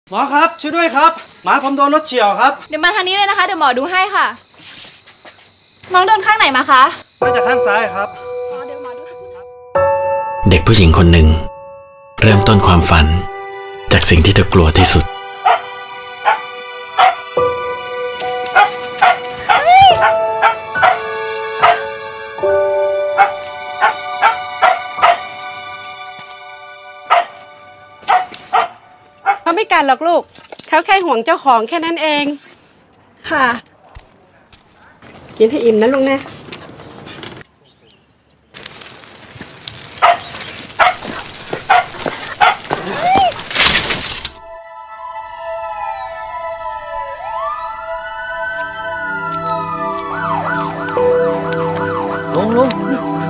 หมอครับช่วยด้วยครับหมาผมโดนรถเฉี่ยวครับเดี๋ยวมาทางนี้เลยนะคะเดี๋ยวหมอดูให้ค่ะน้องโดนข้างไหนมาคะมาจากข้างซ้ายครับเดี๋ยวหมอดูเด็กผู้หญิงคนหนึ่งเริ่มต้นความฝันจากสิ่งที่เธอกลัวที่สุดเขาไม่กัดหรอกลูกเขาแค่ห่วงเจ้าของแค่นั้นเองค่ะกินให้อิ่มนะลุงนะลุง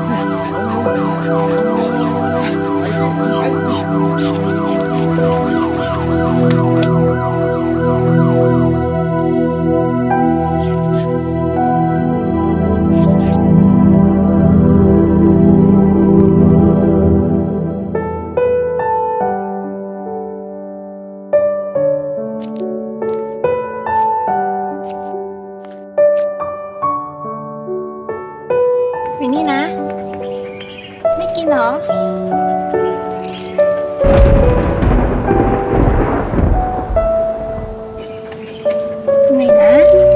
วินนี่นะไม่กินเหรอไหนนะ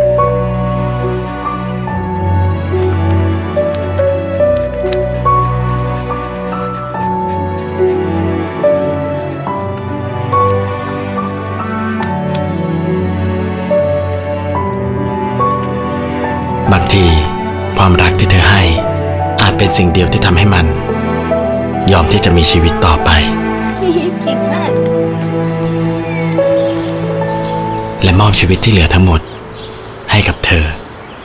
บางทีความรักที่เธอให้อาจเป็นสิ่งเดียวที่ทำให้มันยอมที่จะมีชีวิตต่อไปเก่งมากและมอบชีวิตที่เหลือทั้งหมดให้กับเธอ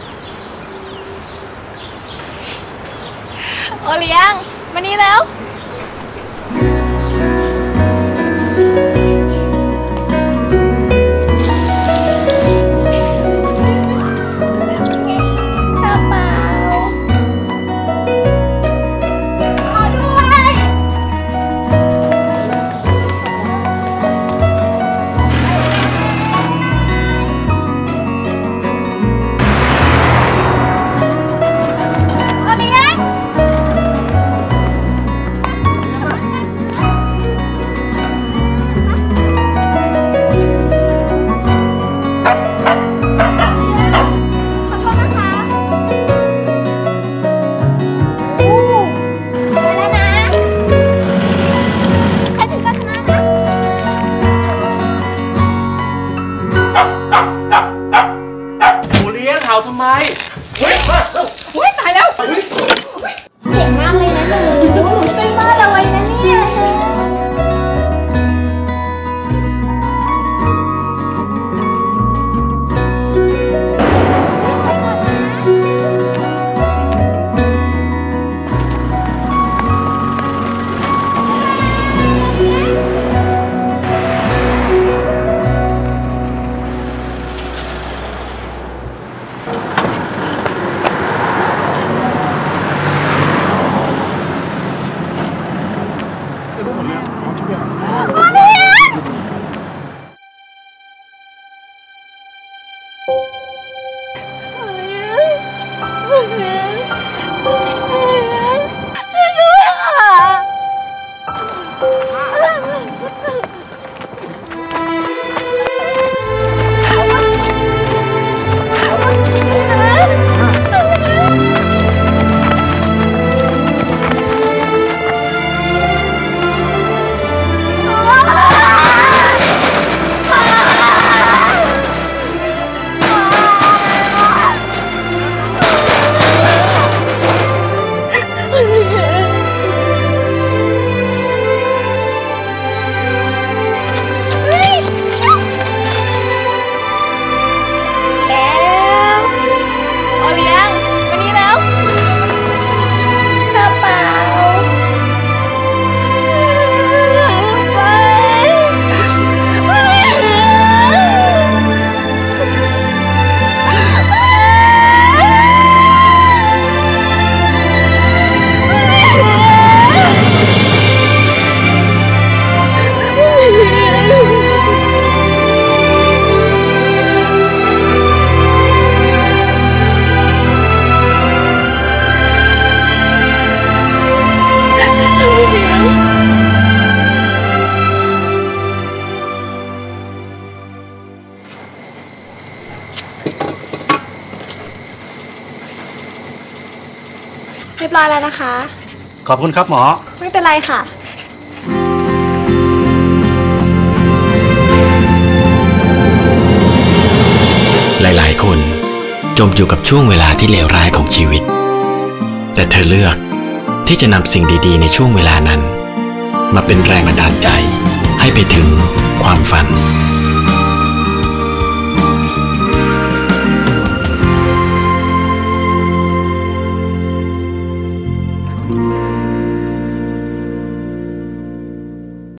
โอเลี้ยงมานี่แล้วทำไมอุ้ยตายแล้วเก่งมากเลยนะหนูเป็นบ้าเลยนะเนี่ยร้อยแล้วนะคะขอบคุณครับหมอไม่เป็นไรค่ะหลายๆ คนจมอยู่กับช่วงเวลาที่เลวร้ายของชีวิต แต่เธอเลือกที่จะนำสิ่งดีๆในช่วงเวลานั้นมาเป็นแรงบันดาลใจให้ไปถึงความฝัน